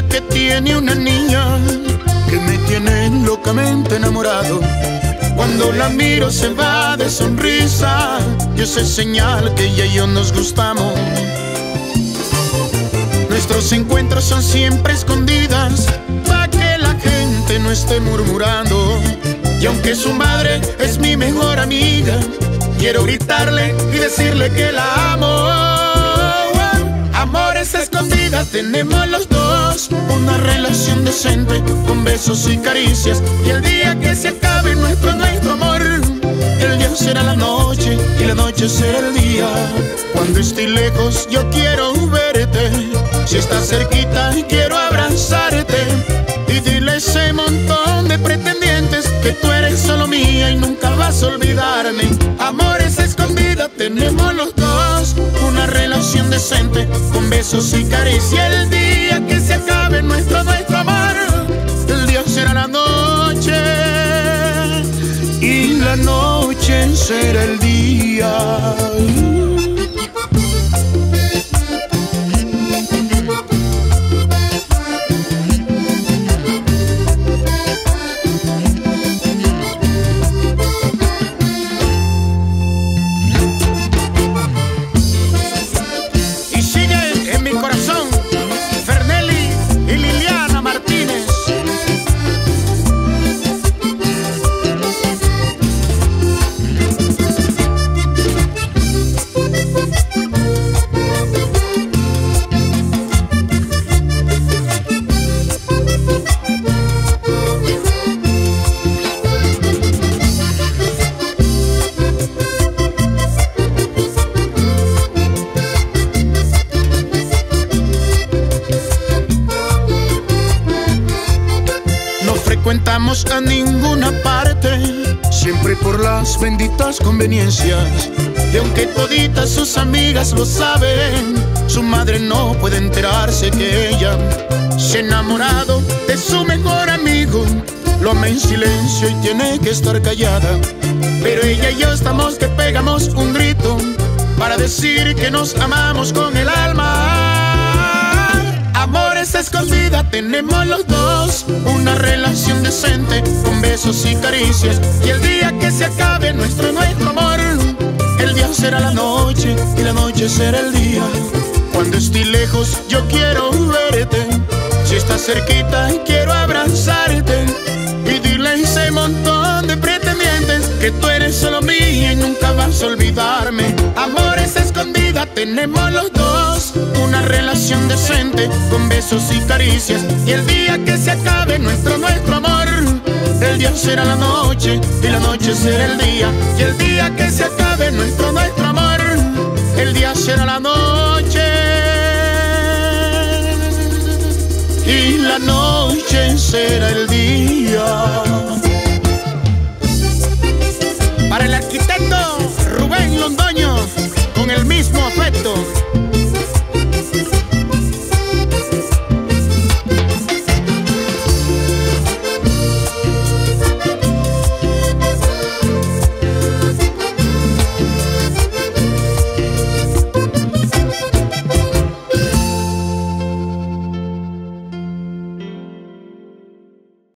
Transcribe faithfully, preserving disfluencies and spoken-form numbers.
que tiene una niña que me tiene locamente enamorado. Cuando la miro se va de sonrisa y esa es señal que ella y yo nos gustamos. Nuestros encuentros son siempre escondidas para que la gente no esté murmurando. Y aunque su madre es mi mejor amiga, quiero gritarle y decirle que la amo. Amores escondidas tenemos los dos, una relación decente con besos y caricias. Y el día que se acabe nuestro, nuestro amor, el día será la noche y la noche será el día. Cuando esté lejos yo quiero verte, si estás cerquita quiero abrazarte y dile a ese montón de pretendientes que tú eres solo mía y nunca vas a olvidarme. Amores escondidas tenemos los dos, una relación decente con besos y caricias. El día que se acabe nuestro, nuestro amor, el día será la noche y la noche será el día. Frecuentamos a ninguna parte, siempre por las benditas conveniencias. Y aunque toditas sus amigas lo saben, su madre no puede enterarse que ella se ha enamorado de su mejor amigo. Lo ama en silencio y tiene que estar callada, pero ella y yo estamos que pegamos un grito para decir que nos amamos con el alma. Amores escondidas tenemos los dos, una relación decente con besos y caricias. Y el día que se acabe nuestro, nuestro amor, el día será la noche y la noche será el día. Cuando esté lejos yo quiero verte, si estás cerquita quiero abrazarte y dile a ese montón de pretendientes que tú eres solo mía y nunca vas a olvidarme. Amores escondidas tenemos los dos, una relación decente con besos y caricias. Y el día que se acabe nuestro, nuestro amor, el día será la noche y la noche será el día. Y el día que se acabe nuestro, nuestro amor, el día será la noche y la noche será el día. Para el arquitecto Rubén Londoño, con el mismo afecto.